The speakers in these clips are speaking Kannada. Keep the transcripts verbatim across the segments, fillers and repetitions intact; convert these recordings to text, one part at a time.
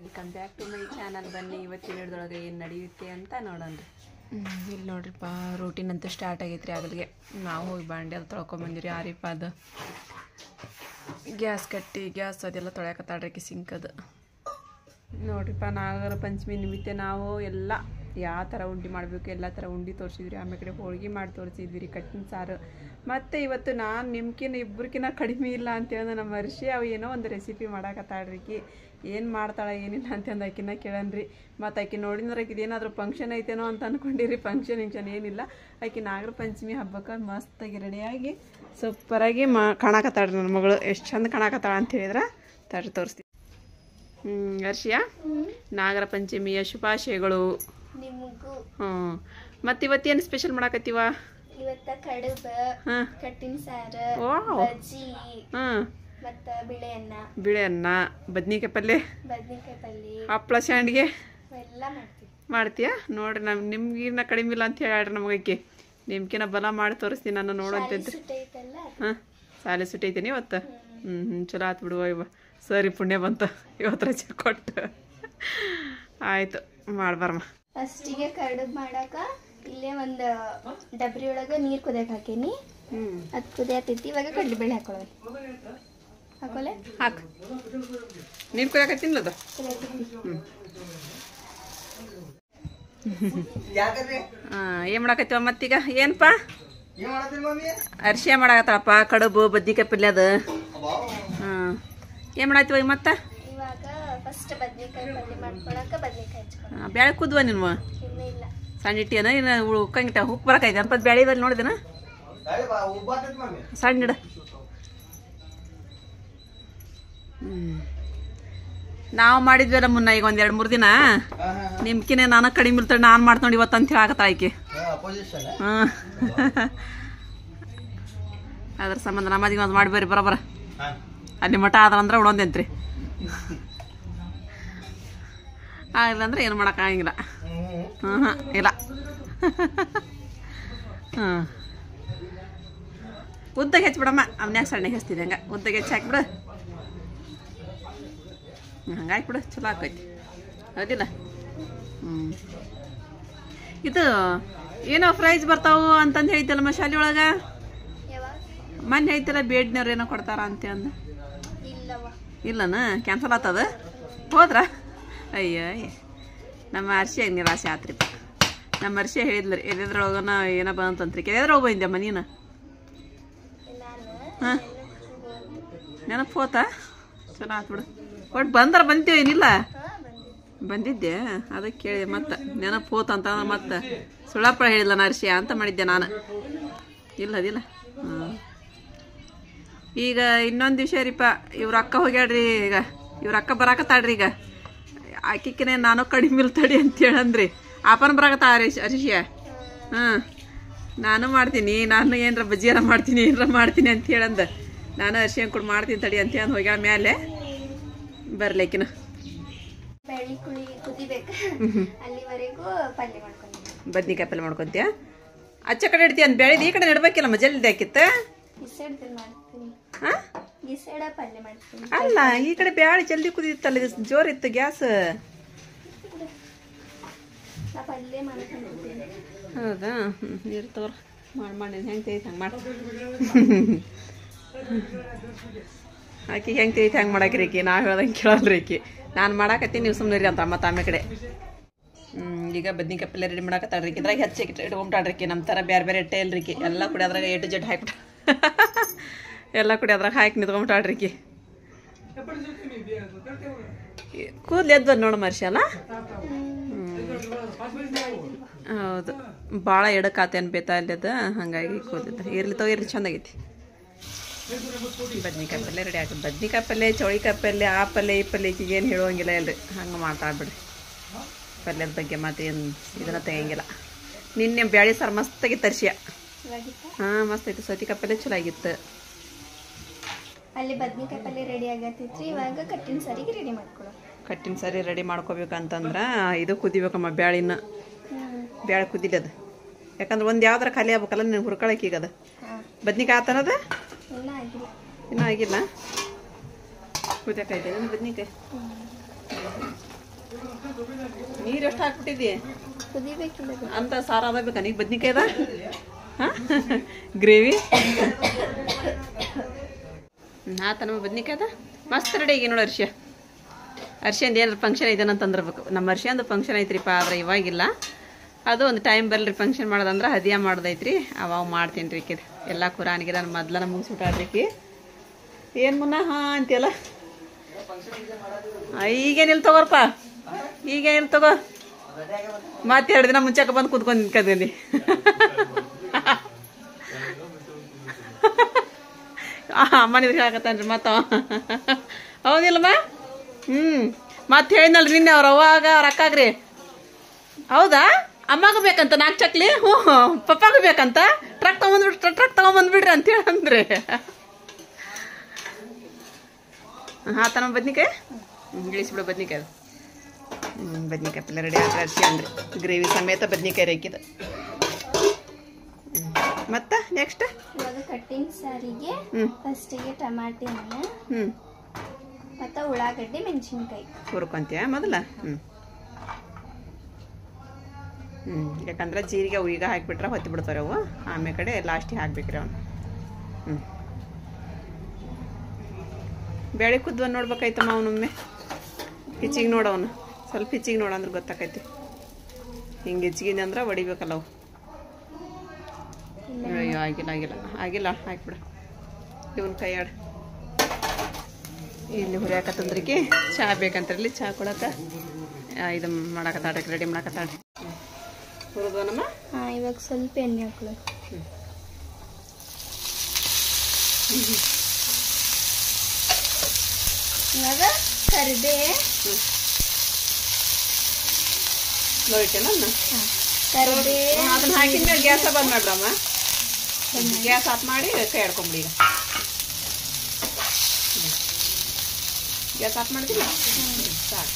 Welcome back to my channel. ಬನ್ನಿ ಇವತ್ತಿನ ಹಿಡ್ದೊಳಗೆ ಏನು ನಡೆಯುತ್ತೆ ಅಂತ ನೋಡೋಣ. ಇಲ್ಲಿ ನೋಡ್ರಿಪ್ಪ ರೂಟೀನ್ ಅಂತೂ ಸ್ಟಾರ್ಟ್ ಆಗೈತ್ರಿ. ಆಗಲಿಗೆ ನಾವು ಹೋಗಿ ಬಾಂಡೆ ಅದು ತೊಳ್ಕೊಂಬಂದಿರಿ. ಆರಿಪ್ಪ ಅದು ಗ್ಯಾಸ್ ಕಟ್ಟಿ ಗ್ಯಾಸ್ ಅದೆಲ್ಲ ತೊಳ್ಯಾಕತ್ತಾಡ್ರಿ ಸಿಂಕ್ ಅದು ನೋಡ್ರಿಪ್ಪ. ನಾಗರ ಪಂಚಮಿ ನಿಮಿತ್ತ ನಾವು ಎಲ್ಲ ಯಾವ ಥರ ಉಂಡೆ ಮಾಡಬೇಕು ಎಲ್ಲ ಥರ ಉಂಡೆ ತೋರಿಸಿದ್ರಿ. ಆಮೇಲೆ ಕಡೆ ಹೋಳಿಗೆ ಮಾಡಿ ತೋರಿಸಿದ್ವಿ ರೀ, ಕಟ್ಟಿನ ಸಾರು. ಮತ್ತು ಇವತ್ತು ನಾನು ನಿಮ್ಕಿನ್ನ ಇಬ್ಬರಿಗಿನ್ನ ಕಡಿಮೆ ಇಲ್ಲ ಅಂತೇಳಿ ನಮ್ಮ ವರ್ಷಿ ಅವು ಏನೋ ಒಂದು ರೆಸಿಪಿ ಮಾಡಾಕತ್ತಾಳ್ರಿಕಿ. ಏನು ಮಾಡ್ತಾಳೆ ಏನಿಲ್ಲ ಅಂತಂದು ಆಕಿನ ಕೇಳನ್ರಿ. ಮತ್ತು ಆಕಿ ನೋಡಿದ್ರೆ ಆಕಿದು ಏನಾದರೂ ಫಂಕ್ಷನ್ ಐತೇನೋ ಅಂತ ಅಂದ್ಕೊಂಡಿರಿ. ಫಂಕ್ಷನ್ ಇಂಕ್ಷನ್ ಏನಿಲ್ಲ. ಆಕಿ ನಾಗರ ಪಂಚಮಿ ಹಬ್ಬಕ್ಕೆ ಮಸ್ತಾಗಿ ರೆಡಿಯಾಗಿ ಸೂಪರಾಗಿ ಮಾ ಕಾಣಕತ್ತಾಳ್ರಿ ನನ್ನ ಮಗಳು. ಎಷ್ಟು ಚಂದ ಕಾಣಕತ್ತಾಳ ಅಂತ ಹೇಳಿದ್ರೆ ತಡ್ರಿ ತೋರಿಸ್ತೀವಿ. ಹ್ಞೂ ಹರ್ಷಿಯಾ, ನಾಗರ ಪಂಚಮಿಯ ಶುಭಾಶಯಗಳು. ಹ್ಞೂ ಮತ್ತು ಇವತ್ತೇನು ಸ್ಪೆಷಲ್ ಮಾಡಾಕತ್ತೀವ? ಇವತ್ತ ಕಡುಬು, ಕಟ್ಟಿನ ಸಾರು, ಬಜ್ಜಿ, ಮತ್ತ ಬಿಳೆ ಅನ್ನ, ಬಿಳೆ ಅನ್ನ, ಬದ್ನಿಕಾಯಿ ಪಲ್ಯ, ಬದ್ನಿಕಾಯಿ ಪಲ್ಯ, ಹಪ್ಪಳ ಶಾಂಡ್ಗೆ ಎಲ್ಲ ಮಾಡ್ತೀವಿ. ಮಾಡ್ತೀಯಾ? ನೋಡ್ರಿ ನಮ್ ನಿಮ್ಗಿನ್ನ ಕಡಿಮೆ ಇಲ್ಲ ಅಂತ ಹೇಳ್ರಿ ನಮಗಕ್ಕೆ. ನಿಮ್ಕಿನ್ನ ಬಲ ಮಾಡಿ ತೋರಿಸ್ತೀನಿ ನಾನು ನೋಡಂತಂದ್ರಿ. ಹಾಂ ಸಾಲೆ ಸುಟ್ಟೈತೀನಿ ಇವತ್ತು. ಹ್ಞೂ ಹ್ಞೂ ಚಲೋ ಆತು ಬಿಡುವ. ಇವ ಸರಿ ಪುಣ್ಯ ಬಂತು ಇವತ್ತು ರಜೆ ಕೊಟ್ಟು. ಆಯಿತು ಮಾಡ್ಬಾರಮ್ಮ. ಫಸ್ಟಿಗೆ ಕಡುಬು ಮಾಡಾಕ ಇಲ್ಲೇ ಒಂದು ಡಬ್ರಿ ಒಳಗೆ ನೀರು ಕುದಿಯಕ್ಕೆ ಹಾಕೀನಿ. ಅದು ಕುದಿಯತೈತಿ. ಇವಾಗ ಕಡಲೆಬೇಳೆ ಹಾಕೊಳ್ಳೋದು. ಹಾಕೋಲೆ ಹಾಕು. ನೀರು ಕುದಿಯಾಕತ್ತೀನಿಲ್ಲ ಅದು. ಹ್ಞೂ ಹಾಂ ಏನು ಮಾಡಾಕತ್ತೀವ ಮತ್ತೀಗ? ಏನಪ್ಪ ಅರ್ಶಿಯ ಮಾಡಾಕತ್ತಾಳಪ್ಪ. ಕಡುಬು ಬದ್ನಿಕಾಯಿ ಪಲ್ಯ ಅದು. ಹಾಂ ಏನು ಮಾಡಾಯ್ತಿವ ಮತ್ತೆ? ಇವಾಗ ಫಸ್ಟ್ ಬದ್ನಿಕಾಯಿ ಪಲ್ಯ ಮಾಡ್ಕೊಳಕ ಬದ್ನಿಕಾಯಿ ಹಚ್ಕೊಳ್ಳೋದು. ಬ್ಯಾಳೆ ಕುದ್ವ ನೀನು ಇನ್ನೂ ಇಲ್ಲ. ಸಣ್ಣ ಇಟ್ಟಿಯನ ಇನ್ನು ಉಕ್ಕಂಗಿಟ್ಟ ಉಪ್ಪು ಬರಕೈತೆ ಅನ್ಪತ್ ಬ್ಯಾಳಿದಲ್ಲಿ ನೋಡಿದೆನ ಸಣ್ಣ ಇಡ. ಹ್ಞೂ ನಾವು ಮಾಡಿದ್ವಲ್ಲ ಮುನ್ನ ಈಗ ಒಂದ್ ಎರಡು ಮೂರು ದಿನ. ನಿಮ್ಕಿನೇ ನಾನು ಕಡಿಮೆ ಇರ್ತಾಳೆ ನಾನು ಮಾಡ್ಕೊಂಡು ಇವತ್ತು ಅಂತ ಹೇಳಾಕತ್ತ ಆಯ್ಕೆ. ಹಾಂ ಅದ್ರ ಸಂಬಂಧ ನಮ್ಮದಿಗೆ ಒಂದು ಮಾಡಿ ಬರ್ರಿ ಬರೋಬರ. ಅಲ್ಲಿ ಮಠ ಆದಂದ್ರೆ ಉಣೊಂದೇಂತ್ರಿ. ಆಗಿಲ್ಲ ಅಂದ್ರೆ ಏನು ಮಾಡೋಕ್ಕಾಗಿಲ್ಲ. ಹ್ಞೂ ಹಾಂ ಇಲ್ಲ. ಹಾಂ ಉದ್ದಾಗೆ ಹೆಚ್ಚಿಬಿಡಮ್ಮ. ಅವನ್ಯಾಗ ಸಣ್ಣಗೆ ಹಚ್ತಿದ್ದೆ ಹಂಗೆ ಉದ್ದಾಗೆ ಹೆಚ್ಚಿ ಹಾಕಿಬಿಡು. ಹಂಗೆ ಹಾಕ್ಬಿಡು ಚಲೋ ಆಕೈತಿ ಹೌದಿಲ್ಲ? ಹ್ಞೂ ಇದು ಏನೋ ಪ್ರೈಸ್ ಬರ್ತಾವು ಅಂತಂದು ಹೇಳ್ತಲ್ಲಮ್ಮ ಶಾಲೆ ಒಳಗೆ. ಮೊನ್ನೆ ಹೇಳ್ತಿಲ್ಲ ಬೇಡ್ನವ್ರು ಏನೋ ಕೊಡ್ತಾರ ಅಂತ ಅಂದ. ಇಲ್ಲನ ಕ್ಯಾನ್ಸಲ್ ಆತದ ಹೋದ್ರ? ಅಯ್ಯ ನಮ್ಮ ಅರ್ಶಿಯಾಗ ನಿರಾಸೆ ಆತ್ರಿಪ್ಪ. ನಮ್ಮ ಅರ್ಶಿಯ ಹೇಳಿದ್ರಿ ಎದ್ರೊಳಗನ ಏನೋ ಬಂತಂತ್ರಿ. ಎದ್ರೊಳಗೆ ಬಂದಿದ್ದಮ್ಮ ನೀನು? ಹಾಂ ನೆನಪು ಹೋತಾ? ಚಲೋ ಆತು ಬಿಡು. ಒಟ್ಟು ಬಂದ್ರೆ ಬಂತೀವಿ ಏನಿಲ್ಲ ಬಂದಿದ್ದೆ ಅದಕ್ಕೆ ಕೇಳಿದೆ. ಮತ್ತೆ ನೆನಪು ಹೋತಂತ ಮತ್ತೆ ಸುಳ್ಳಪ್ಪಳ ಹೇಳಿಲ್ಲ ನಾ ಅರ್ಶಿಯ ಅಂತ ಮಾಡಿದ್ದೆ ನಾನು. ಇಲ್ಲ ಅದಿಲ್ಲ. ಹಾಂ ಈಗ ಇನ್ನೊಂದು ವಿಷಯ ರೀಪ. ಇವ್ರ ಅಕ್ಕ ಹೋಗ್ಯಾಡ್ರಿ. ಈಗ ಇವ್ರ ಅಕ್ಕ ಬರಾಕತ್ತಾಡ್ರಿ. ಈಗ ಆಕಿಕ್ಕೇನೆ ನಾನು ಕಡಿಮೆ ಇಲ್ತಡಿ ಅಂತ ಹೇಳಂದ್ರಿ. ಆಪನ ಬರಾಕತ್ತ ಅರಿಶಿಯ. ಹಾಂ ನಾನು ಮಾಡ್ತೀನಿ, ನಾನು ಏನರ ಬಜ್ಜಿಯಾರ ಮಾಡ್ತೀನಿ ಏನರ ಮಾಡ್ತೀನಿ ಅಂತ ಹೇಳಂದ. ನಾನು ಅರಿಶಿಯ ಕೂಡ ಮಾಡ್ತೀನಿ ತಡಿ ಅಂತ ಹೇಳಿ ಹೋಗ್ಯಾಳ ಮ್ಯಾಲೆ. ಬರ್ಲಿಕ್ಕಿನ ಬೆಳ್ಳಿ ಕುಳಿ ಕುದಿಬೇಕು ಅಲ್ಲಿವರೆಗೂ ಪಲ್ಯ ಮಾಡ್ಕೊಂಡು ಬದ್ನಿಕಾಯಿ ಪಲ್ಯ ಮಾಡ್ಕೊಂತೀಯ. ಅಚ್ಚ ಕಡೆ ಇಡ್ತೀಯ ಅಂತ ಬೆಳೆದು ಈ ಕಡೆ ಇಡ್ಬೇಕಿಲ್ಲ ಮಜಲ್ದಿ ಹಾಕಿತ್ತ. ಅಲ್ಲ ಈ ಕಡೆ ಬ್ಯಾಳಿ ಜಲ್ದಿ ಕುದಿತ್ತಲ್ಲ, ಜೋರ್ ಇತ್ತು ಗ್ಯಾಸ್. ಹೌದಾ? ನೀರು ತಗೋರ ಮಾಡಿ ಮಾಡಿ ಹೆಂಗೆ ತೆಗಿತು ಹಂಗೆ ಮಾಡಿ. ಆಕಿ ಹೆಂಗೆ ತೆಗಿತು ಹೆಂಗೆ ಮಾಡಾಕ್ರಿ ಆಕಿ. ನಾವು ಹೇಳ್ದಂಗೆ ಕೇಳಲ್ರಿ ಆಕಿ. ನಾನು ಮಾಡಾಕತ್ತೀನಿ ನೀವು ಸುಮ್ಮನೆ ರೀ ಅಂತ ಮತ್ತೆ ಆಮೇಲೆ ಕಡೆ. ಹ್ಞೂ ಈಗ ಬದ್ನಿಕಾಯಿ ಪಲ್ಯ ರೆಡಿ ಮಾಡಾಕತ್ತಾಳ್ರಿ. ಇದ್ರಾಗ ಹೆಚ್ಚಿ ಇಟ್ಕೊಂಬಿಟ್ಟಾಳ್ರಿಕಿ. ನಮ್ಮ ಥರ ಬೇರೆ ಬೇರೆ ಇಟ್ಟೆ ಇಲ್ರಿಕಿ. ಎಲ್ಲ ಕುಡಿ ಅದ್ರಾಗ ಎ ಟು ಜೆಡ್ ಹಾಕ್ಬಿಟ್ಟು ಎಲ್ಲ ಕುಡಿ ಅದ್ರಾಗ ಹಾಕಿ ನಿಂತ್ಕೊಂಬಿಟ್ಟಾಳ್ರಿಕಿ. ಕೂದಲು ಎದ್ದು ನೋಡು ಮರ್ಷಿ ಅಲ್ಲ. ಹೌದು ಭಾಳ ಎಡಕಾತೇನು ಬೇತಾ ಅಲ್ಲದ ಹಂಗಾಗಿ ಕೂದಲಿದ್ದ. ಇರ್ಲಿ ತಗೋ ಇರ್ಲಿ ಚಂದಾಗೈತಿ. ಬದ್ನಿಕಾಯಿ ಪಲ್ಯ ರೆಡಿ ಆಗ್ತದೆ. ಬದ್ನಿಕಾಯಿ ಪಲ್ಯ ಚೌಳಿಕಾಯಿ ಪಲ್ಯ ಆ ಪಲ್ಯ ಈ ಪಲ್ಯ ಈಗೇನು ಏನು ಹೇಳುವಂಗಿಲ್ಲ ಇಲ್ರಿ. ಹಂಗೆ ಮಾತಾಡ್ಬಿಡ್ರಿ. ಪಲ್ಯದ ಬಗ್ಗೆ ಮಾತೇನು ಇದನ್ನ ತೆಗಿಯಂಗಿಲ್ಲ. ನಿನ್ನೆ ಬ್ಯಾಳಿ ಸಾರು ಮಸ್ತಾಗಿ ತರ್ಸಿಯ. ಹಾಂ ಮಸ್ತ್ ಐತಿ. ಸೌತಿಕಾಯಿ ಪಲ್ಯ ಚಲೋ ಆಗಿತ್ತು. ಅಲ್ಲಿ ಬದ್ನಿಕಾಯಿ ಪಲ್ಯ ರೆಡಿ ಆಗತ್ತೈತ್ರಿ. ಇವಾಗ ಕಟ್ಟಿನ ಸಾರಿಗೆ ರೆಡಿ ಮಾಡ್ಕೊಳ್ಳೋ. ಕಟ್ಟಿನ ಸಾರಿ ರೆಡಿ ಮಾಡ್ಕೋಬೇಕಂತಂದ್ರೆ ಇದು ಕುದಿಬೇಕಮ್ಮ. ಬ್ಯಾಳಿನ ಬ್ಯಾಳೆ ಕುದಿಲದ. ಯಾಕಂದ್ರೆ ಒಂದು ಯಾವ್ದಾರ ಖಾಲಿ ಆಗ್ಬೇಕಲ್ಲ ನೀನು ಹುರ್ಕೊಳಕ್ಕೆ. ಈಗ ಅದು ಬದ್ನಿಕಾಯಿ ಆತನದ ಇನ್ನೂ ಆಗಿಲ್ಲ. ಕುದಿಯಕೈತೆ ಬದ್ನಿಕಾಯಿ. ನೀರು ಎಷ್ಟು ಹಾಕ್ಬಿಟ್ಟಿದ್ದಿ ಕುದಿಬೇಕಿಲ್ಲ ಅಂತ ಸಾರು ಅದ ಬೇಕಾ ನೀಗ ಬದ್ನಿಕಾಯಿ ಅದ ಹಾಂ ಗ್ರೇವಿ ಆತ ನಮ್ಮ ಬದ್ನಿಕಾಯಿ ಅದ ಮಸ್ತ್ ರೆಡಿ ಆಗಿ ನೋಡು ಅರ್ಷ ಅರ್ಷಿಂದ ಏನಾರು ಫಂಕ್ಷನ್ ಐತೇನಂತಂದಿರ್ಬೇಕು ನಮ್ಮ ಅರ್ಷಿಂದು ಫಂಕ್ಷನ್ ಐತ್ರಿಪ್ಪ ಆದ್ರೆ ಇವಾಗಿಲ್ಲ ಅದು ಒಂದು ಟೈಮ್ ಬರಲಿ ಫಂಕ್ಷನ್ ಮಾಡೋದಂದ್ರೆ ಹದಿಯ ಮಾಡೋದೈತ್ರಿ ಅವಾಗ ಮಾಡ್ತೀನಿ ರೀ ಕಿದ್ ಎಲ್ಲ ಕುರಾನಿಗೆ ನಾನು ಮೊದ್ಲನ ಮುಗಿಸ್ಬಿಟ್ಟಾಡ್ರಿಕಿ ಏನು ಮುನ್ನ ಹಾಂ ಅಂತೀಯಲ್ಲ ಈಗೇನಿಲ್ಲ ತಗೋರಪ್ಪ ಈಗೇನಿಲ್ಲ ತಗೋ ಮತ್ತೆ ಎರಡು ದಿನ ಮುಂಚೆಕ ಬಂದು ಕೂತ್ಕೊಂಡು ನಿಂತ್ಕದೀನಿ ಅಮ್ಮ ನೀವು ಹೇಳಕತ್ತಾನ್ರಿ ಮತ್ತ ಹೌದಿಲ್ಲಮ್ಮ ಹ್ಞೂ ಮತ್ತೆ ಹೇಳಿದ್ನಲ್ರಿ ನಿನ್ನೆ ಅವ್ರ ಅವಾಗ ಅವ್ರ ಅಕ್ಕಾಗ್ರಿ ಹೌದಾ ಅಮ್ಮಗೂ ಬೇಕಂತ ನಾಲ್ಕು ಚಕ್ಲಿ ಹ್ಞೂ ಪಪ್ಪಾಗೂ ಬೇಕಂತ ಟ್ರಕ್ ತೊಗೊಂಡ್ಬಿಟ್ರೆ ಟ್ರಕ್ ತೊಗೊಂಬಂದ್ಬಿಡ್ರಿ ಅಂತೇಳಿ ಅಂದ್ರೆ ಹಾಂ ತಮ್ಮ ಬದ್ನಿಕಾಯಿ ಹ್ಞೂ ಇಳಿಸ್ಬಿಡು ಬದ್ನಿಕಾಯಿ ಅದು ಹ್ಞೂ ಬದ್ನಿಕಾಯಿ ಪಲ್ಯ ರೆಡಿ ಆದ್ರೆ ಅರ್ಸಿ ಅಂದ್ರೆ ಗ್ರೇವಿ ಸಮೇತ ಬದ್ನಿಕಾಯಿ ರೇಕಿದ ಮತ್ತು ನೆಕ್ಸ್ಟ್ ಇವಾಗ ಕಟ್ಟಿಂಗ್ ಸಾರಿಗೆ ಫಸ್ಟಿಗೆ ಟಮಾಟಿ ಹಣ್ಣು ಹ್ಞೂ ಮತ್ತು ಉಳ್ಳಾಗಡ್ಡಿ ಮೆಣಸಿನ್ಕಾಯಿ ಹುರ್ಕೊಂತೀಯ ಮೊದಲ ಹ್ಞೂ ಹ್ಞೂ ಯಾಕಂದ್ರೆ ಜೀರಿಗೆ ಈಗ ಹಾಕಿಬಿಟ್ರೆ ಹೊತ್ತಿ ಬಿಡ್ತಾರೆ ಅವು ಆಮೇಲೆ ಕಡೆ ಲಾಸ್ಟಿಗೆ ಹಾಕ್ಬೇಕ್ರಿ ಅವನು ಹ್ಞೂ ಬೇಳೆ ಕುದ್ವ ನೋಡ್ಬೇಕಾಯ್ತಮ್ಮ ಅವನೊಮ್ಮೆ ಹಿಚ್ಚಿಗೆ ನೋಡವನು ಸ್ವಲ್ಪ ಹಿಚ್ಚಿಗೆ ನೋಡಂದ್ರೆ ಗೊತ್ತಾಕೈತಿ ಹಿಂಗೆ ಹಿಚ್ಚಿಗೆ ಅಂದ್ರೆ ಹೊಡಿಬೇಕಲ್ಲ ಅವು ಅಯ್ಯೋ ಆಗಿಲ್ಲ ಆಗಿಲ್ಲ ಆಗಿಲ್ಲ ಹಾಕ್ಬಿಡ ಇವನ್ ಕೈ ಆಡ ಇಲ್ಲಿ ಹುರಿಯಾಕತ್ತಂದ್ರಿಗೆ ಚಹಾ ಬೇಕಂತಿರಲಿ ಚಹಾ ಕೊಡಕ್ಕೆ ಇದು ಮಾಡಕತ್ತಾಡ್ರಿ ರೆಡಿ ಮಾಡಕತ್ತಾಡ್ರಿ ಹುರಿದ್ವನಮ್ಮ ಹಾಂ ಇವಾಗ ಸ್ವಲ್ಪ ಎಣ್ಣೆ ಹಾಕ್ಳು ಇವಾಗ ಕರಿಬೇ ನೋಡಿಟ್ಟೇನ ಕರಿಬೇ ಅದನ್ನ ಹಾಕಿದ್ಮೇಲೆ ಗ್ಯಾಸ ಬಂದ್ ಮಾಡ್ರಮ್ಮ ಗ್ಯಾಸ್ ಆಫ್ ಮಾಡಿ ಕೈ ಆಡ್ಕೊಂಬಿಡಿ ಈಗ ಗ್ಯಾಸ್ ಆಫ್ ಮಾಡ್ತೀನಿ ಸಾಕು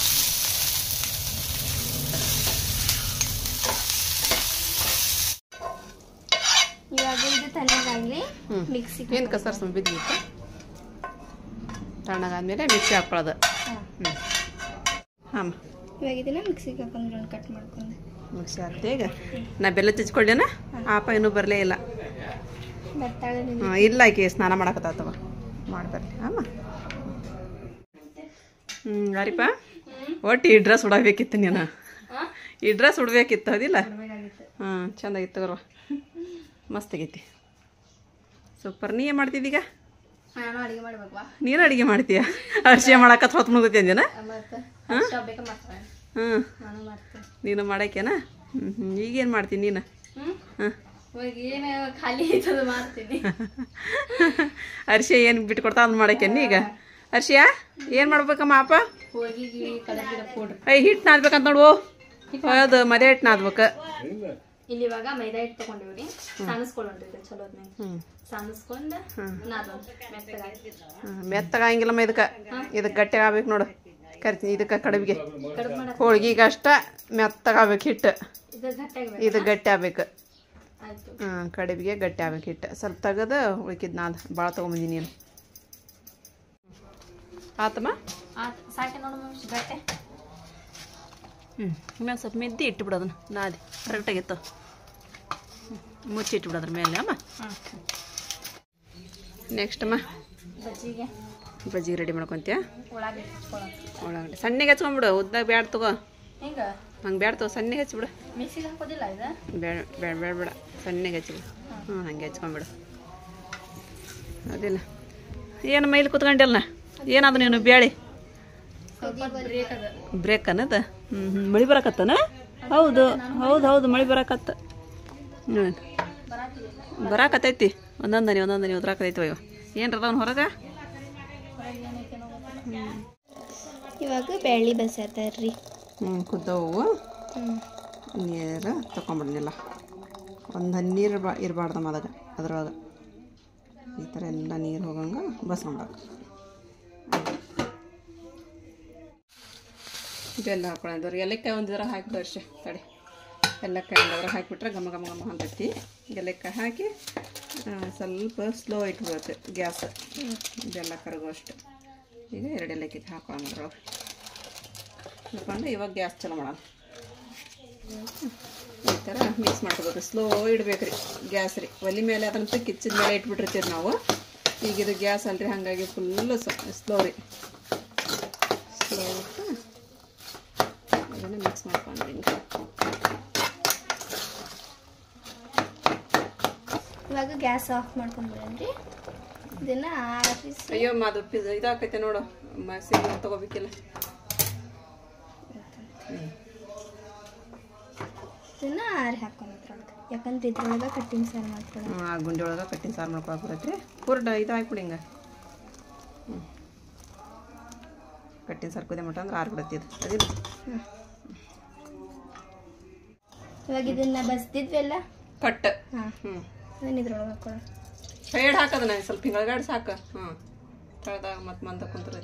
ಇವಾಗ ಇದು ತಣ್ಣಗಾಗ್ಲಿ ಮಿಕ್ಸಿ ಏನು ಕಸರ್ ಸುಮ್ಮ ಬಿದ್ದಿತ್ತು ತಣ್ಣಗಾದ್ಮೇಲೆ ಮಿಕ್ಸಿ ಹಾಕೊಳ್ಳೋದು ಹ್ಞೂ ಹಾಂ ಇವಾಗ ಇದನ್ನ ಮಿಕ್ಸಿಗೆ ಹಾಕೊಂಡ್ರೆ ಕಟ್ ಮಾಡ್ಕೊಂಡು ಮಿಕ್ಸಿ ಹಾಕ್ತೆ ಈಗ ನಾ ಬೆಲ್ಲ ಚಚ್ಕೊಳ್ಳೇನ ಆಪ ಇನ್ನೂ ಬರಲೇ ಇಲ್ಲ ಹಾಂ ಇಲ್ಲ ಆಕೆ ಸ್ನಾನ ಮಾಡಕತ್ತಾತವ ಮಾಡ್ಬರ್ಲಿ ಅಮ್ಮ ಹ್ಞೂ ಅರಿಪ ಒಟ್ಟು ಈ ಡ್ರೆಸ್ ಉಡಬೇಕಿತ್ತು ನೀನು ಈ ಡ್ರೆಸ್ ಉಡ್ಬೇಕಿತ್ತು ಅದಿಲ್ಲ ಹಾಂ ಚೆಂದಾಗಿತ್ತು ಗರ್ವ ಮಸ್ತಾಗೈತಿ ಸೂಪರ್ ನೀ ಏನು ಮಾಡ್ತಿದ್ದೀಗ ನಾನು ಅಡುಗೆ ಮಾಡ್ಬೇಕು ನೀನು ಅಡುಗೆ ಮಾಡ್ತೀಯ ಅರ್ಶಿಯ ಮಾಡಕತ್ ಹೊತ್ತು ಮುಗಿತಿ ಅಂದೇನ ಹಾಂ ಹ್ಞೂ ನೀನು ಮಾಡಾಕ್ಯಾನ ಹ್ಞೂ ಹ್ಞೂ ಈಗೇನು ಮಾಡ್ತೀನಿ ನೀನು ಹಾಂ ಏನು ಖಾಲಿ ಐತದ ಮಾಡ್ತೀನಿ ಅರ್ಶಿಯ ಏನು ಬಿಟ್ಕೊಡ್ತಾ ಅದನ್ನ ಮಾಡಾಕ್ಯಾನ ಈಗ ಅರ್ಶಿಯ ಏನು ಮಾಡ್ಬೇಕಮ್ಮ ಅಪ್ಪ ಐ ಹಿಟ್ಟು ನಾದ್ಬೇಕಂತ ನೋಡು ಅದು ಮದೆ ಹಿಟ್ಟು ನಾದ್ಬೇಕು ಇಲ್ಲಿ ಇವಾಗ ಮೈದಾ ಹಿಟ್ಟು ತಗೊಂಡಿವ್ರಿ ಸಾನಿಸ್ಕೊಳ್ಳೋಣ್ರಿ ಚಲೋ ಸಾನಿಸ್ಕೊಂಡು ಮೆತ್ತಗಾಗಿಲ್ಲಮ್ಮ ಇದಕ್ಕೆ ಇದಕ್ಕೆ ಗಟ್ಟಿಗೆ ಆಗ್ಬೇಕು ನೋಡು ಕರಿತೀನಿ ಇದಕ್ಕೆ ಕಡುಬಿಗೆ ಹೋಳ್ಗಿಗೆ ಅಷ್ಟ ಮೆತ್ತಗಾಗ್ಬೇಕು ಹಿಟ್ಟು ಇದು ಗಟ್ಟಿ ಆಗ್ಬೇಕು ಹಾಂ ಕಡುಬಿಗೆ ಗಟ್ಟಿ ಆಗ್ಬೇಕು ಹಿಟ್ಟು ಸ್ವಲ್ಪ ತೆಗೆದು ಉಳ್ಕಿದ್ ನಾದ್ ಭಾಳ ತೊಗೊಂಬಂದಿ ನೀನು ಆತಮ್ಮ ಸಾಕೆ ನೋಡು ಗಟ್ಟೆ ಹ್ಞೂ ಇನ್ಮೇಲೆ ಸ್ವಲ್ಪ ಮೆದ್ದಿ ಇಟ್ಟುಬಿಡು ಅದನ್ನು ನಾದಿ ಕರೆಕ್ಟಾಗಿತ್ತು ಮುಚ್ಚಿ ಇಟ್ಬಿಡು ಅದ್ರ ಮೇಲೆ ಅಮ್ಮ ನೆಕ್ಸ್ಟ್ ಅಮ್ಮ ಬಜ್ಜಿಗೆ ಬಜ್ಜಿ ರೆಡಿ ಮಾಡ್ಕೊತೀಯ ಉಳ್ಳಾಗಡ್ಡಿ ಉಳ್ಳಾಗಡ್ಡಿ ಸಣ್ಣಗೆ ಹಚ್ಕೊಂಬಿಡು ಉದ್ದಾಗ ಬ್ಯಾಡ ತಗೋ ಹಿಂಗೆ ಹಂಗೆ ಬ್ಯಾಡ ತಗೋ ಸಣ್ಣಗೆ ಹಚ್ಬಿಡು ಮಿಕ್ಸಿಗೆ ಹಾಕೋದಿಲ್ಲ ಇದು ಬೇಡ ಬೇಡ ಬೇಡ ಬೇಡ ಸಣ್ಣಗೆ ಹಚ್ಬಿಡು ಹ್ಞೂ ಹಂಗೆ ಹಚ್ಕೊಂಬಿಡು ಅದಿಲ್ಲ ಏನು ಮೈಲಿ ಕುತ್ಕೊಂಡಿಲ್ಲ ಏನಾದ್ರು ನೀನು ಬ್ಯಾಳಿ ಬ್ರೇಕ್ ಅನ್ನದ ಹ್ಞೂ ಹ್ಞೂ ಮಳೆ ಬರಕತ್ತನ ಹೌದು ಹೌದು ಹೌದು ಮಳೆ ಬರಕತ್ತ ಹ್ಞೂ ಬರಾಕತ್ತೈತಿ ಒಂದೊಂದನಿ ಒಂದೊಂದನಿ ಉದ್ರಾಕತ್ತೈತಿ ಇವ ಏನ್ರ ಅವ್ನು ಹೊರಗೆ ಇವಾಗ ಬೆಳ್ಳಿ ಬಸ್ತಾರ್ರಿ ಹ್ಞೂ ಕುದ್ದವು ನೀರು ತಗೊಂಬಿಡ್ನಿಲ್ಲ ಒಂದು ನೀರು ಬಾ ಇರಬಾರ್ದಮ್ಮ ಅದಾಗ ಅದ್ರೊಳಗೆ ಈ ಥರ ಎಲ್ಲ ನೀರು ಹೋಗಂಗೆ ಬಸ್ಕೊಂಬಿಡಕ್ಕೆ ಬೆಲ್ಲ ಹಾಕೊಳ್ಳೋದವ್ರು ಎಲೆಕಾಯಿ ಒಂದು ಜರ ಹಾಕಿ ವರ್ಷ ತಡೆ ಎಲೆಕಾಯಿ ಒಂದರ ಹಾಕಿಬಿಟ್ರೆ ಘಮ ಘಮ ಘಮ ಅಂತೈತಿ ಎಲೆಕಾಯಿ ಹಾಕಿ ಸ್ವಲ್ಪ ಸ್ಲೋ ಇಟ್ಬಿಡುತ್ತೆ ಗ್ಯಾಸ್ ಬೆಲ್ಲ ಕರಗೋ ಅಷ್ಟು ಈಗ ಎರಡು ಏಲಕ್ಕಿ ಹಾಕೊಳ್ಳೋದ್ರೊಳಗೆ ಹಿಡ್ಕೊಂಡು ಇವಾಗ ಗ್ಯಾಸ್ ಚಾಲು ಮಾಡೋಣ. ಈ ಥರ ಮಿಕ್ಸ್ ಮಾಡ್ಕೋಬೇಕು. ಸ್ಲೋ ಇಡ್ಬೇಕು ರೀ ಗ್ಯಾಸ್ ರೀ. ಒಲೆ ಮೇಲೆ ಅದಂತೂ ಕಿಚ್ಚಿದ ಮೇಲೆ ಇಟ್ಬಿಟ್ಟಿರ್ತೀವಿ ನಾವು. ಈಗ ಇದು ಗ್ಯಾಸ್ ಅಲ್ರಿ, ಹಾಗಾಗಿ ಫುಲ್ಲು ಸ್ಲೋ ರೀ. ಸ್ಲೋ ಇಟ್ಟು ಅದನ್ನು ಮಿಕ್ಸ್ ಮಾಡ್ಕೊಂಡ್ರಿ. ಇವಾಗ ಗ್ಯಾಸ್ ಆಫ್ ಮಾಡ್ಕೊಂಡ್ಬಿಡನ್ರಿ. ಇದನ್ನ ಆರಿಸಿ. ಅಯ್ಯೋ ಅದು ಇದಾಕೈತೆ ನೋಡು, ಸಿಗ್ ತಗೋಬೇಕಿಲ್ಲ. ಇದನ್ನ ಆರಿ ಹಾಕೊಂಡ್ರೊಳಗೆ, ಯಾಕಂದ್ರೆ ಇದ್ರೊಳಗೆ ಕಟ್ಟಿನ ಸಾರು ಮಾಡ್ಕೊಳ್ಳೋಣ. ಆ ಗುಂಡಿ ಒಳಗೆ ಕಟ್ಟಿನ ಸಾರು ಮಾಡ್ಕೊಳಕ್ಬರತ್ರಿ. ಪೂರ್ಣ ಇದು ಹಾಕ್ಬಿಡಿ ಹಿಂಗೆ. ಹ್ಞೂ ಕಟ್ಟಿನ ಸಾರು ಕುದಿ ಮಟ್ಟ ಅಂದ್ರೆ ಆರ್ಬಿಡತ್ತಿ ಇದು ಅದಿಲ್ಲ. ಹ್ಞೂ ಇವಾಗ ಇದನ್ನ ಬಸ್ದಿದ್ವೆಲ್ಲ ಕಟ್. ಹಾಂ ಹ್ಞೂ ಅದನ್ನ ಇದ್ರೊಳಗೆ ಹಾಕೊಳ್ಳೋಣ. ಸೈಡ್ ಹಾಕೋದನ್ನ ಸ್ವಲ್ಪ ಹಿಂಗಳ್ಗಾಡಿ ಸಾಕು. ಹ್ಞೂ ತಳದಾಗ ಮತ್ತು ಮಂದ ಕುಂತರ.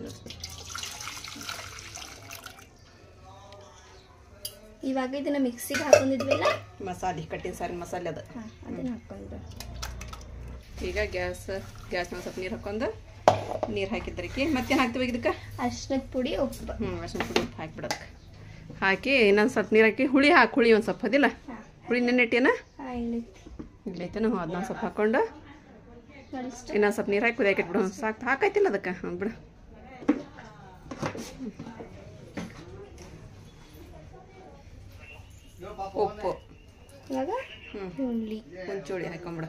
ಇವಾಗ ಇದನ್ನ ಮಿಕ್ಸಿಗೆ ಹಾಕೊಂಡಿದ್ವಿಲ್ಲ ಮಸಾಲೆ, ಕಟ್ಟಿನ ಸಾರಿನ ಮಸಾಲೆ ಅದು. ಹಾಂ ಅದನ್ನ ಹಾಕೊಂಡಿದ್ದು. ಈಗ ಗ್ಯಾಸ್ ಗ್ಯಾಸ್ನಾಗ ಸ್ವಲ್ಪ ನೀರು ಹಾಕೊಂಡು ನೀರು ಹಾಕಿದ್ರಕ್ಕೆ ಮತ್ತೇನು ಹಾಕ್ತೀವಿ ಇದಕ್ಕೆ? ಅರ್ಶಿನದ ಪುಡಿ, ಉಪ್ಪು. ಹ್ಞೂ ಅರ್ಶಿನ ಪುಡಿ ಉಪ್ಪು ಹಾಕಿಬಿಡೋದಕ್ಕೆ ಹಾಕಿ ಇನ್ನೊಂದು ಸ್ವಲ್ಪ ನೀರು ಹಾಕಿ ಹುಳಿ ಹಾಕಿ. ಹುಳಿ ಒಂದು ಸ್ವಲ್ಪ ಅದಿಲ್ಲ, ಹುಳಿ ನೆನ್ನೆಟ್ಟೇನ ಹಾಂ ಇಲ್ಲೈತಿ ಇಲ್ಲೈತೇನ. ಹ್ಞೂ ಅದನ್ನ ಸ್ವಲ್ಪ ಹಾಕ್ಕೊಂಡು ನಡಿಷ್ಟು ಇನ್ನೊಂದು ಸ್ವಲ್ಪ ನೀರು ಹಾಕಿ ಕುದಿಯಾಕಿಟ್ಬಿಡು. ಸಾಕು, ಹಾಕೈತಿಲ್ಲ ಅದಕ್ಕೆ. ಹ್ಞೂ ಬಿಡು. ಉಪ್ಪು ಇವಾಗ ಹ್ಞೂ ಹುಳಿ ಹುಂಚುಳಿ ಹಾಕೊಂಬಿಡು.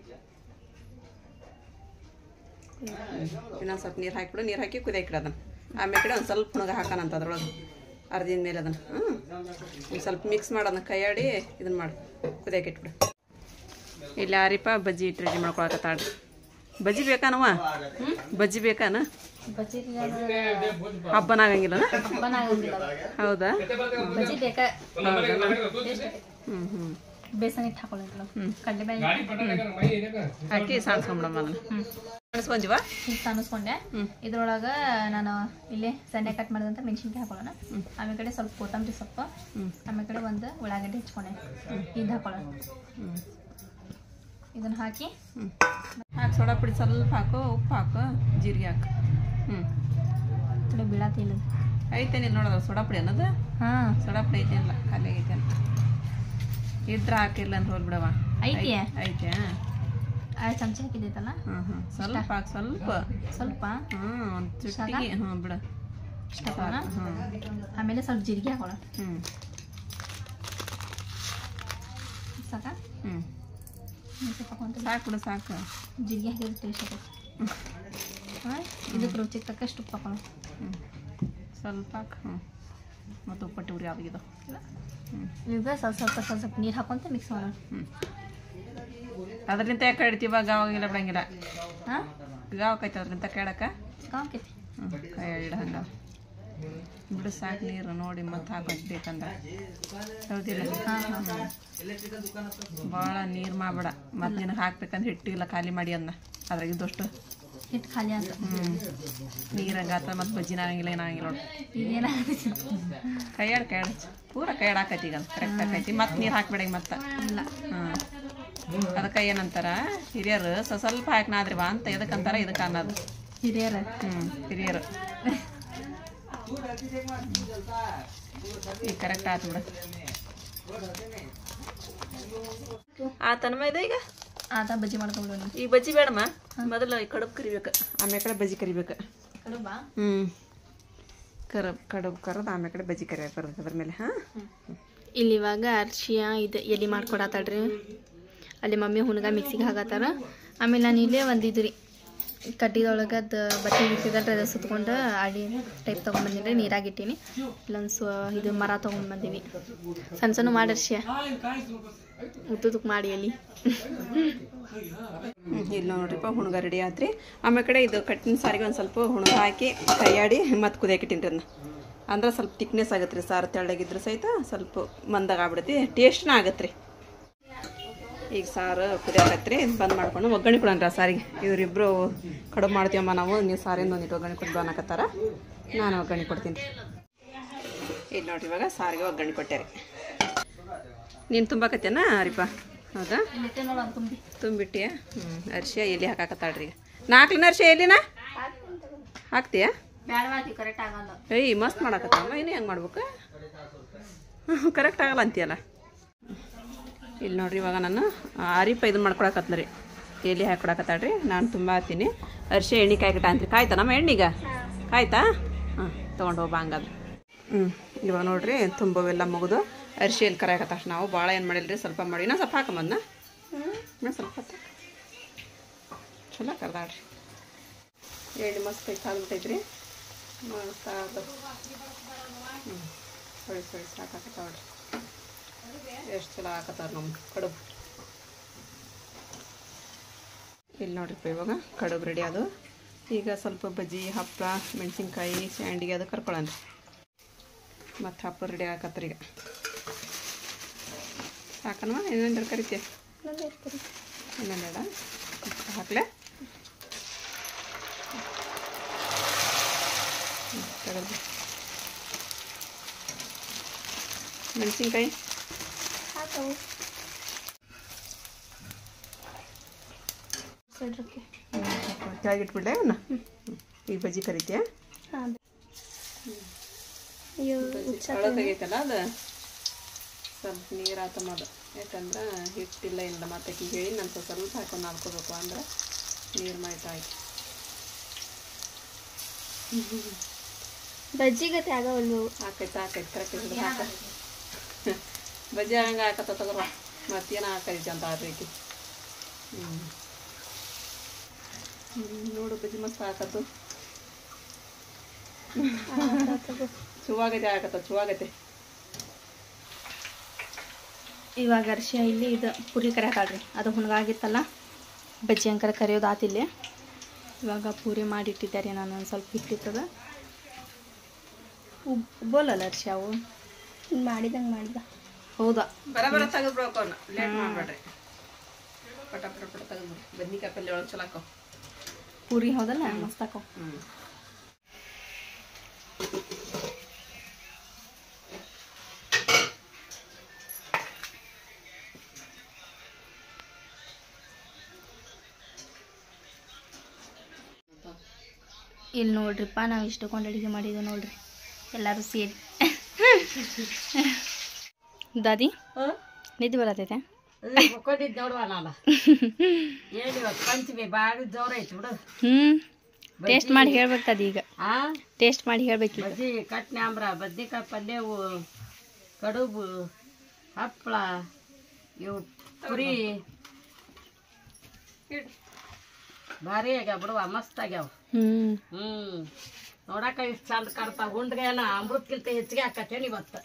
ಇನ್ನೊಂದು ಸ್ವಲ್ಪ ನೀರು ಹಾಕಿಬಿಡು. ನೀರು ಹಾಕಿ ಕುದಿಯಾಕಿಡು ಅದನ್ನು. ಆಮೇಲೆ ಕಡೆ ಒಂದು ಸ್ವಲ್ಪ ಹುಣಗ ಹಾಕೋಣಂತ ಅದ್ರೊಳಗೆ ಅರ್ಧಿನ ಮೇಲೆ ಅದನ್ನು. ಹ್ಞೂ ಒಂದು ಸ್ವಲ್ಪ ಮಿಕ್ಸ್ ಮಾಡೋದನ್ನ ಕೈಯಾಡಿ ಇದನ್ನು ಮಾಡಿ ಕುದಿಯಾಕಿಟ್ಬಿಡು. ಇಲ್ಲಿ ಆರಿಪ ಬಜ್ಜಿ ಇಟ್ಟು ರೆಡಿ ಮಾಡ್ಕೊಳಕತ್ತಾಳ್ರಿ. ಬಜ್ಜಿ ಬೇಕಾನವ? ಬಜ್ಜಿ ಬೇಕಾನ? ಹಬ್ಬನಾಗಂಗಿಲ್ಲ? ಹೌದಾ? ಹ್ಞೂ ಹ್ಞೂ ಬೇಸನ್ ಇಟ್ಟು ಹಾಕೊಳ್ಳೋದಿಲ್ಲ. ಹ್ಞೂ ಕಡಲೆಬೇಳೆ ಹಾಕಿ ಸಾಣಿಸ್ಕೊಂಬಿಡಮ್ಮ ಅದನ್ನು. ಸಾಣಿಸ್ಕೊಂತೀವ? ಈಗ ಸಾನಿಸ್ಕೊಂಡೆ. ಇದ್ರೊಳಗೆ ನಾನು ಇಲ್ಲೇ ಸಣ್ಣ ಕಟ್ ಮಾಡಿದಂಥ ಮೆಣಸಿನ್ಕಾಯಿ ಹಾಕೊಳ್ಳೋಣ. ಆಮೇಲೆ ಕಡೆ ಸ್ವಲ್ಪ ಕೊತ್ತಂಬರಿ ಸೊಪ್ಪು, ಆಮೇಲೆ ಕಡೆ ಒಂದು ಉಳ್ಳಾಗಡ್ಡಿ ಹೆಚ್ಕೊಂಡೆ ಇದು ಹಾಕೊಳ್ಳೋಣ. ಇದನ್ನು ಹಾಕಿ ಹ್ಞೂ ಹಾಕಿ ಸೋಡಾ ಪುಡಿ ಸ್ವಲ್ಪ ಹಾಕು, ಉಪ್ಪು ಹಾಕು, ಜೀರಿಗೆ ಹಾಕು. ಹ್ಞೂ ಕಡೆ ಬೀಳಾತಿಲ್ಲ ಐತೇನಿಲ್ಲ ನೋಡೋದು ಸೋಡಾ ಪುಡಿ ಅನ್ನೋದು. ಹಾಂ ಸೋಡಾ ಪುಡಿ ಐತೇನಿಲ್ಲ, ಖಾಲಿ ಐತೆ ಅಂತ ಇದ್ರೆ ಹಾಕಿಲ್ಲ ಅಂತ ಹೋಲ್ಬಿಡವ. ಐತಿ ಐತೆ. ಎರಡು ಚಮಚ ಹಾಕಿದೈತಲ್ಲ. ಹ್ಞೂ ಹ್ಞೂ ಸ್ವಲ್ಪ ಹಾಕಿ, ಸ್ವಲ್ಪ ಸ್ವಲ್ಪ. ಹ್ಞೂ ಒಂದು ಚುಟ್ಟಿಗೆ. ಹ್ಞೂ ಬಿಡು ಇಷ್ಟ ಹಾಕೋಣ. ಹ್ಞೂ ಆಮೇಲೆ ಸ್ವಲ್ಪ ಜೀರಿಗೆ ಹಾಕೋಣ. ಹ್ಞೂ ಸಾಕ? ಹ್ಞೂ ಸ್ವಲ್ಪ ಹಾಕೊಂತ ಸಾಕು ಬಿಡು, ಸಾಕು. ಜೀರಿಗೆ ಹಾಕಿದ್ರೆ ಟೇಸ್ಟ್ ಆಗೈತೆ. ಹಾಂ ಇದಕ್ಕೆ ರುಚಿಗೆ ತಕ್ಕಷ್ಟು ಉಪ್ಪು ಹಾಕೋಣ. ಹ್ಞೂ ಸ್ವಲ್ಪ ಹಾಕು. ಹ್ಞೂ ಮತ್ತು ಉಪ್ಪಟ್ಟು ಉರಿ ಆಗಿದ್ದು. ಹ್ಞೂ ಈಗ ಸ್ವಲ್ಪ ಸ್ವಲ್ಪ ಸ್ವಲ್ಪ ಸ್ವಲ್ಪ ನೀರು ಹಾಕೊಂತ ಮಿಕ್ಸ್ ಮಾಡೋಣ. ಹ್ಞೂ ಅದರಿಂದ ಯಾಕೆ ಇಡ್ತೀವ? ಗಾವಾಗಿಲ್ಲ ಬಿಡಂಗಿಲ್ಲ. ಹಾಂ ಗಾವಕೈತೆ ಅದರಿಂದ ಕೇಳಕ್ಕೆ. ಕಾಕೈತಿ. ಹ್ಞೂ ಕೈ ಇಡ ಹಂಗೆ ಬಿಡು, ಸಾಕು ನೀರು ನೋಡಿ ಮತ್ತೆ ಹಾಕೋದು ಬೇಕಂದ್ರೆ. ಹೌದಿಲ್ಲ? ಹಾಂ ಹಾಂ ಭಾಳ ನೀರು ಮಾಡಬೇಡ. ಮತ್ತು ನಿನಗೆ ಹಾಕ್ಬೇಕಂದ್ರೆ ಹಿಟ್ಟಿಲ್ಲ ಖಾಲಿ ಮಾಡಿ ಅಂದ ಅದ್ರಾಗ ಇದ್ದಷ್ಟು ಹಿಟ್ಟು ಖಾಲಿ ಅಂತ. ಹ್ಞೂ ನೀರಂಗೆ ಆತ ಮತ್ತು ಬಜ್ಜಿನ ಆಗಂಗಿಲ್ಲ, ಏನಾಗಿಲ್ಲ ನೋಡಿ. ಈಗೇನಾಗೈತಿ? ಕೈಯಾಡು ಕೈಯಾಡು ಪೂರ ಕೈಯಾಡು ಹಾಕೈತಿ. ಈಗ ಕರೆಕ್ಟ್ ಹಾಕೈತಿ. ಮತ್ತು ನೀರು ಹಾಕ್ಬೇಡ ಈಗ ಮತ್ತೆ. ಇಲ್ಲ. ಹ್ಞೂ ಅದಕ್ಕೆ ಏನಂತಾರ ಹಿರಿಯರು ಸ ಸ್ವಲ್ಪ ಹಾಕ್ನಾದ್ರಿ ಬಾ ಅಂತ. ಎದಕ್ಕಂತಾರ ಇದಕ್ಕೆ ಅನ್ನೋದು ಹಿರಿಯರ. ಹ್ಞೂ ಹಿರಿಯರು. ಈಗ ಕರೆಕ್ಟ್ ಆತು ಬಿಡ. ಆತನಮ್ಮ ಇದು ಈಗ ಆತ ಬಜ್ಜಿ ಮಾಡ್ಕೊಂಡ್ಬಿಡೋಣ. ಈ ಬಜ್ಜಿ ಬೇಡಮ್ಮ, ಮೊದಲು ಕಡುಬು ಕರಿಬೇಕು, ಆಮೇಲೆ ಕಡೆ ಬಜ್ಜಿ ಕರಿಬೇಕು. ಕಡುಬ? ಹ್ಞೂ ಕರಬ್ ಕಡುಬು ಕರೆದು ಆಮೇಲೆ ಕಡೆ ಬಜ್ಜಿ ಕರಿಯಕ್ಕೆ ಬರ್ತದೆ ಅದ್ರ ಮೇಲೆ. ಹಾಂ ಇಲ್ಲಿ ಇವಾಗ ಅರ್ಶಿಯ ಇದು ಎಲೆ ಮಾಡ್ಕೊಡತ್ತಾಳ್ರಿ. ಅಲ್ಲಿ ಮಮ್ಮಿ ಹುಣ್ಗ ಮಿಕ್ಸಿಗೆ ಹಾಕತ್ತಾರ. ಆಮೇಲೆ ನಾನು ಇಲ್ಲೇ ಒಂದಿದ್ದು ರೀ ಕಡ್ಡಿದೊಳಗೆ ಅದು ಬಟ್ಟೆ ಇಟ್ಟಿದ್ದಲ್ರಿ, ಅದು ಸುತ್ಕೊಂಡು ಅಡಿ ಟೈಪ್ ತೊಗೊಂಬಂದಿನಿ, ನೀರಾಗಿಟ್ಟೀನಿ. ಇಲ್ಲೊಂದು ಸ್ವ ಇದು ಮರ ತೊಗೊಂಬಂದೀವಿ. ಸಣ್ಣ ಸಣ್ಣ ಮಾಡಿ ಅರ್ಶಿಯ ಉತ್ತುದಕ್ಕೆ ಮಾಡಿ ಎಲ್ಲಿ. ಇಲ್ಲಿ ನೋಡ್ರಿಪ್ಪ ಹುಣ್ಗ ರೆಡಿ ಆತ್ರಿ. ಆಮೇಲೆ ಕಡೆ ಇದು ಕಟ್ಟಿನ ಸಾರಿಗೆ ಒಂದು ಸ್ವಲ್ಪ ಹುಣ್ಗ ಹಾಕಿ ಕೈಯಾಡಿ ಮತ್ತು ಕುದಿಯಾಕಿಟ್ಟಿನಿ ಅದನ್ನ. ಅಂದ್ರೆ ಸ್ವಲ್ಪ ತಿಕ್ನೆಸ್ ಆಗತ್ತೆ ರೀ. ಸಾರು ತೆಳ್ಳಗಿದ್ರೆ ಸಹಿತ ಸ್ವಲ್ಪ ಮಂದಾಗ ಆಗ್ಬಿಡತಿ, ಟೇಸ್ಟ್ನ ಆಗತ್ತೆ ರೀ. ಈಗ ಸಾರು ಕುದಿಯಾಕತ್ರಿ. ಬಂದ್ ಮಾಡ್ಕೊಂಡು ಒಗ್ಗರಣೆ ಕೊಡೋಣ್ರಿ ಆ ಸಾರಿಗೆ. ಇವರಿಬ್ಬರು ಕಡುಬು ಮಾಡ್ತೀವಮ್ಮ ನಾವು, ನೀವು ಸಾರಿಂದ ಒಂದಿಟ್ಟು ಒಗ್ಗರಣೆ ಕೊಟ್ಟು ಅನ್ನಕತ್ತಾರ. ನಾನು ಒಗ್ಗರಣೆ ಕೊಡ್ತೀನಿ. ಇಲ್ಲಿ ನೋಡ್ರಿ ಇವಾಗ ಸಾರಿಗೆ ಒಗ್ಗರಣೆ ಕೊಟ್ಟೆ ರೀ. ನೀನು ತುಂಬಾಕತ್ತೇನ ಅರಿಪ? ಹೌದಾ ತುಂಬಿ ತುಂಬಿಟ್ಟಿಯ? ಹ್ಞೂ ಅರ್ಶಿಯ ಎಲ್ಲಿ ಹಾಕಾಕತ್ತಾಳ್ರಿ ಈಗ. ನಾಲ್ಕಲಿನ ಅರ್ಶಿಯ ಎಲ್ಲಿನ ಹಾಕ್ತೀಯಾ? ಬ್ಯಾಡವಾತಿ ಕರೆಕ್ಟ್ ಆಗಲ್ಲ. ಏಯ್ ಮಸ್ತ್ ಮಾಡಕತ್ತಮ್ಮ, ಇನ್ನು ಹೆಂಗೆ ಮಾಡ್ಬೇಕು? ಕರೆಕ್ಟ್ ಆಗಲ್ಲ ಅಂತೀಯಲ್ಲ. ಇಲ್ಲಿ ನೋಡ್ರಿ ಇವಾಗ ನಾನು ಅರಿಪ ಇದನ್ನ ಮಾಡ್ಕೊಳಕತ್ನ ರೀ, ಎಲ್ಲಿ ಹಾಕೊಡಕತ್ತಾಳ್ರಿ. ನಾನು ತುಂಬ ಹತ್ತೀನಿ. ಅರಿಶಿ ಎಣ್ಣೆ ಕಾಯ್ಕಟ್ಟ ಅಂತ್ರಿ. ಕಾಯ್ತಾ ನಮ್ಮ ಎಣ್ಣೆಗ? ಕಾಯ್ತಾ? ಹಾಂ ತೊಗೊಂಡು ಹೋಗ್ಬಾ ಹಂಗಾದ್ರೆ. ಹ್ಞೂ ಇವಾಗ ನೋಡ್ರಿ ತುಂಬವೆಲ್ಲ ಮುಗಿದು ಅರಿಶಿ ಎಲ್ಲಿ ಕರಾಕತ್ತ ಅಷ್ಟು ನಾವು ಭಾಳ ಏನು ಮಾಡಿಲ್ರಿ, ಸ್ವಲ್ಪ ಮಾಡಿ. ನಾ ಸ್ವಲ್ಪ ಹಾಕಂಬಂದ ನಾ ಸ್ವಲ್ಪ ಹೊತ್ತು ಚಲೋ ಕರ್ದಾಡ್ರಿ. ಎಣ್ಣೆ ಮಸ್ತ್ ಕೈ ಕಾದ್ಬಿಟ್ಟೈತ್ರಿ. ಮಸ್ತ್ ಆಗ ಹ್ಞೂ ಹೊಳಿಸಿ ಹೊಳಿಸಿ ಹಾಕಾಕತ್ತಾವ್ರಿ. ಎಷ್ಟು ಚಲೋ ಹಾಕತ್ತಾರ ನಮ್ಮ ಕಡುಬು. ಇಲ್ಲಿ ನೋಡ್ರಿಪ್ಪ ಇವಾಗ ಕಡುಬು ರೆಡಿ ಅದು. ಈಗ ಸ್ವಲ್ಪ ಬಜ್ಜಿ, ಹಪ್ಪಳ, ಮೆಣಸಿನ್ಕಾಯಿ, ಸ್ಯಾಂಡಿಗೆ ಅದು ಕರ್ಕೊಳ್ಳೋಣ. ಮತ್ತು ಹಪ್ಪಳ ರೆಡಿ ಹಾಕತ್ರಿ. ಈಗ ಸಾಕನ್ವಾ? ಇನ್ನೊಂದು ಕರಿತೀಯ? ಇನ್ನೊಂದೇಡ ಹಾಕ್ಲೆ ತಗೊಳ್ಳಿ. ಮೆಣಸಿನ್ಕಾಯಿ ಕೆಳಗಿಟ್ಬಿಡ್ಲೆ ಅವನ್ನ. ಈಗ ಬಜ್ಜಿ ಕರಿತೀಯ? ಒಳಗಾಗೈತಲ್ಲ ಅದು ಸ್ವಲ್ಪ ನೀರು ಆತಮ್ಮ ಅದು. ಯಾಕಂದ್ರೆ ಹಿಟ್ಟಿಲ್ಲ ಇಲ್ಲ ಮತ್ತೆ ಹೇಳಿ ನಾನು ಸ್ವಲ್ಪ ಸ್ವಲ್ಪ ಹಾಕೊಂಡು ಹಾಕೋಬೇಕು ಅಂದ್ರೆ ನೀರು ಮಾಡ್ತಾ ಆಯ್ತು. ಬಜ್ಜಿಗತ್ತೆ ಆಗವಲ್ವು. ಹಾಕೈತೆ ಹಾಕೈತೆ ಕರೆಕ್ಟ್ ಹಿಡಿದು ಹಾಕ. ಬಜ್ಜಿ ಹಂಗೆ ಹಾಕತ್ತ ತಗೋರ. ಮತ್ತೇನು ಹಾಕೈತಿ ಅಂತ ಆಡ್ರೈತಿ. ಹ್ಞೂ ನೋಡು ಬಜ್ಜಿ ಮಸ್ತ್ ಹಾಕತ್ತು. ಚುವಾಗೈತೆ ಹಾಕತ್ತ ಚುವಾಗೈತೆ. ಇವಾಗ ಅರ್ಶಿ ಇಲ್ಲಿ ಇದು ಪುರಿ ಕರಿಯಾಕಾಳ್ರಿ. ಅದು ಹುಣ್ಗಾಗಿತ್ತಲ್ಲ, ಬಜ್ಜಿ ಅಂಕರ ಕರಿಯೋದು ಆತಿಲ್ಲಿ. ಇವಾಗ ಪೂರಿ ಮಾಡಿಟ್ಟಿದ್ದಾರೆ. ನಾನು ಒಂದು ಸ್ವಲ್ಪ ಹಿಟ್ಟಿರ್ತದ ಉಬ್ಬೋಲಲ್ಲ ಅರ್ಶಿ ಅವು ಮಾಡಿದಂಗೆ ಮಾಡಿದ. ಹೌದಾ? ಬರ ಬರ ತೆಗೆದ್ಬಿಡ್ಬೇಕು ಅವನ್ನ, ಲೇಟ್ ಮಾಡಬೇಡ್ರಿ. ಪಟ ಪಟ ಪಟ ತೆಗೆದ್ಬಿಡ್ರಿ. ಬದ್ನಿಕಾಯಿ ಪಲ್ಯ ಒಳಗೆ ಚಲೋ ಹಾಕೋ ಪೂರಿ. ಹೌದಲ್ಲ? ಮಸ್ತ್ ಹಾಕೋ. ಹ್ಞೂ ಇಲ್ಲಿ ನೋಡ್ರಿಪ್ಪ, ನಾವು ಇಷ್ಟಕೊಂಡು ಅಡುಗೆ ಮಾಡಿದ್ವಿ ನೋಡ್ರಿ ಎಲ್ಲರೂ ಸೇರಿ. ದಾದಿ ನಿದ್ದೆ ಬರತೈತೆ? ಮಕ್ಕೊಂಡಿದ್ದು ನೋಡುವ ನಾನು. ಹೇಳಿ ಪಂಚಮಿ ಭಾಳ ಜೋರ ಐತಿ ಬಿಡು. ಹ್ಞೂ ಟೇಸ್ಟ್ ಮಾಡಿ ಹೇಳ್ಬೇಕು ದಾದಿ. ಈಗ ಆ ಟೇಸ್ಟ್ ಮಾಡಿ ಹೇಳ್ಬೇಕು. ಬಜ್ಜಿ, ಕಟ್ನ್ಯಾಂಬ್ರ, ಬದ್ನಿಕಾಯಿ ಪಲ್ಯವು, ಕಡುಬು, ಹಪ್ಪಳ, ಇವು ಪುರಿ ಭಾರಿ ಆಗ್ಯಾವ ಬಿಡುವ, ಮಸ್ತ್ ಆಗ್ಯಾವ. ಹ್ಞೂ ಹ್ಞೂ ನೋಡಕ ಇಷ್ಟು ಚಂದ ಕಾಣ್ತಾವ. ಗುಂಡ್ಗೇನ ಅಮೃತಕ್ಕಿಂತ ಹೆಚ್ಚಿಗೆ ಹಾಕತ್ತೇನಿ ಇವತ್ತು.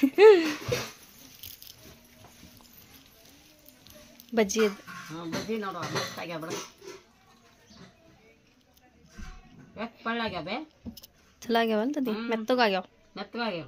ಬಜ್ಜಿ ಹ್ಞೂ ಬಜ್ಜಿ ನೋಡುವ ಮಸ್ತ್ ಆಗ್ಯಾವ ಬಿಡು. ಎಷ್ಟು ಪಳ್ಳಾಗ್ಯಾವೆ? ಚಲೋ ಆಗ್ಯಾವಲ್ಲ ದಾದಿ? ಮೆತ್ತಗಾಗ್ಯಾವ. ಮೆತ್ತಗಾಗ್ಯಾವ.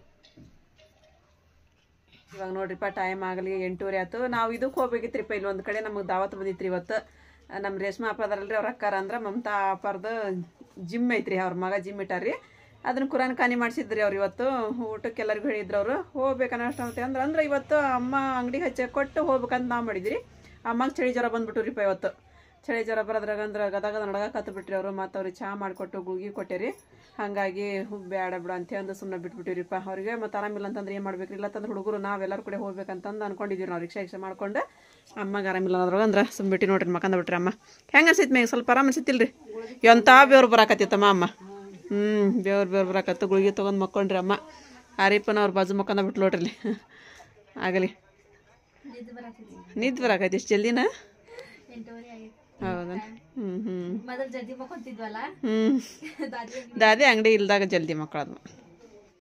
ಇವಾಗ ನೋಡ್ರಿಪ್ಪ ಟೈಮ್ ಆಗಲಿ ಎಂಟೂವರೆ ಆಯ್ತು. ನಾವು ಇದಕ್ಕೆ ಹೋಗ್ಬೇಕಿತ್ರಿಪ್ಪ. ಇಲ್ಲಿ ಒಂದು ಕಡೆ ನಮಗೆ ದಾವತ್ ಬಂದಿತ್ರಿ ಇವತ್ತು. ನಮ್ಮ ರೇಷ್ಮೆ ಅಪ್ಪದಾರಲ್ರಿ ಅವ್ರ ಅಕ್ಕಾರ ಅಂದ್ರೆ ಮಮತಾ ಅಪ್ಪಾರ್ದು ಜಿಮ್ ಐತ್ರಿ. ಅವ್ರ ಮಗ ಜಿಮ್ ಇಟ್ಟಾರ್ರಿ. ಅದನ್ನ ಕುರಾನ್ ಖಾನಿ ಮಾಡಿಸಿದ್ರಿ ಅವ್ರು ಇವತ್ತು. ಊಟಕ್ಕೆ ಎಲ್ಲರಿಗೂ ಹೇಳಿದ್ರು ಅವರು. ಹೋಗ್ಬೇಕನ್ನ ಅಷ್ಟು ಅಂದ್ರೆ ಅಂದ್ರೆ ಇವತ್ತು ಅಮ್ಮ ಅಂಗಡಿಗೆ ಹಚ್ಚ ಕೊಟ್ಟು ಹೋಗ್ಬೇಕಂತ ನಾವು ಮಾಡಿದ್ರಿ. ಅಮ್ಮಗೆ ಚಳಿ ಜ್ವರ ಬಂದ್ಬಿಟ್ಟು ರೀಪ್ಪ ಇವತ್ತು. ಚಳಿ ಜ್ವರ ಬರೋದ್ರಾಗ ಅಂದ್ರೆ ಗದಾಗ ನಡಗಕ್ಕೆ ಹತ್ತು ಬಿಟ್ರಿ ಅವರು. ಮತ್ತು ಅವ್ರಿಗೆ ಚಹಾ ಮಾಡಿಕೊಟ್ಟು ಗುಳ್ಗಿ ಕೊಟ್ಟೇರಿ. ಹಾಗಾಗಿ ಬೇಡ ಬಿಡು ಅಂತ ಅಂದು ಸುಮ್ಮನೆ ಬಿಟ್ಬಿಟ್ಟಿರಿಪ್ಪ ಅವ್ರಿಗೆ. ಮತ್ತು ಆರಾಮಿಲ್ಲ ಅಂತಂದ್ರೆ ಏನು ಮಾಡ್ಬೇಕ್ರಿ? ಇಲ್ಲ ತಂದ್ರೆ ಹುಡುಗರು ನಾವೆಲ್ಲರೂ ಕೂಡ ಹೋಗ್ಬೇಕಂತಂದು ಅನ್ಕೊಂಡಿದ್ದೀವಿ ನಾವು. ರಿಕ್ಷಾ ರಿಕ್ಷಾ ಮಾಡ್ಕೊಂಡು ಅಮ್ಮಗೆ ಆರಾಮಿಲ್ಲ ಅನ್ನೋದ್ರಾಗ ಅಂದ್ರೆ ಸುಮ್ಮ ಬಿಟ್ಟು ನೋಡ್ರಿ ಮಕ್ಕಂದ ಬಿಟ್ರಿ ಅಮ್ಮ. ಹೆಂಗೆ ಅನ್ಸಿತ್ತು ಮೇಗ? ಸ್ವಲ್ಪ ಆರಾಮ ಅನ್ಸಿತ್ತಿಲ್ರಿ? ಎಂಥ ಬೇವ್ರು ಬರಾಕತ್ತಿತ್ತಮ್ಮ ಅಮ್ಮ. ಹ್ಞೂ ಬೇವ್ರು ಬೇವ್ರು ಬರಾಕತ್ತು. ಗುಳಿಗೆ ತೊಗೊಂಡು ಮಕ್ಕೊಂಡ್ರಿ ಅಮ್ಮ. ಆರಿಪ್ಪನ ಅವ್ರ ಬಾಜು ಮಕ್ಕಂದ ಬಿಟ್ಟು ನೋಡ್ರಿ ಆಗಲಿ. ನಿದ್ದೆ ಬರಾಕೈತಿ ಇಷ್ಟು ಜಲ್ದಿನ? ಹೌದಾ? ಹ್ಞೂ ಹ್ಞೂ ಮೊದಲು ಜಲ್ದಿ ಮಕ್ಕೊಂತಿದ್ವಲ್ಲ. ಹ್ಞೂ ದಾದಿ ಅಂಗಡಿ ಇಲ್ದಾಗ ಜಲ್ದಿ ಮಕ್ಕಳದು.